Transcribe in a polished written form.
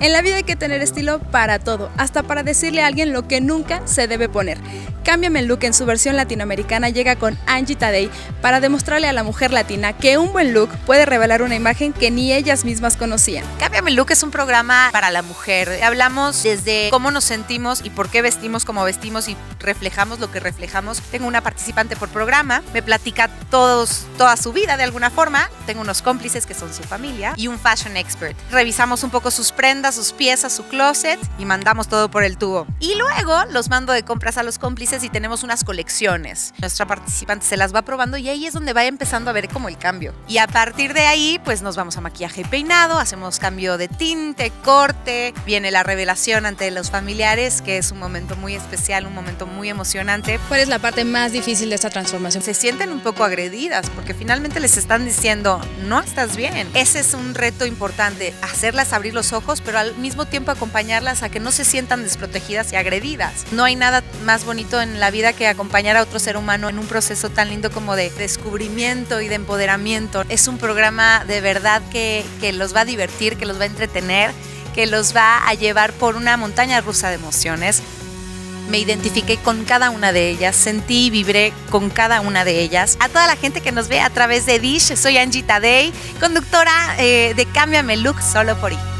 En la vida hay que tener estilo para todo, hasta para decirle a alguien lo que nunca se debe poner. Cámbiame el look en su versión latinoamericana llega con Angie Tadei para demostrarle a la mujer latina que un buen look puede revelar una imagen que ni ellas mismas conocían. Cámbiame el look es un programa para la mujer. Hablamos desde cómo nos sentimos y por qué vestimos como vestimos y reflejamos lo que reflejamos. Tengo una participante por programa, me platica toda su vida de alguna forma. Tengo unos cómplices que son su familia y un fashion expert. Revisamos un poco sus prendas, sus piezas, su closet y mandamos todo por el tubo. Y luego los mando de compras a los cómplices y tenemos unas colecciones. Nuestra participante se las va probando y ahí es donde va empezando a ver como el cambio. Y a partir de ahí, pues nos vamos a maquillaje y peinado, hacemos cambio de tinte, corte, viene la revelación ante los familiares, que es un momento muy especial, un momento muy emocionante. ¿Cuál es la parte más difícil de esta transformación? Se sienten un poco agredidas porque finalmente les están diciendo, no estás bien. Ese es un reto importante, hacerlas abrir los ojos, pero al mismo tiempo acompañarlas a que no se sientan desprotegidas y agredidas. No hay nada más bonito en la vida que acompañar a otro ser humano en un proceso tan lindo como de descubrimiento y de empoderamiento. Es un programa de verdad que los va a divertir, que los va a entretener, que los va a llevar por una montaña rusa de emociones. Me identifiqué con cada una de ellas, sentí y vibré con cada una de ellas. A toda la gente que nos ve a través de Dish, soy Angie Tadei, conductora de Cámbiame el Look solo por I.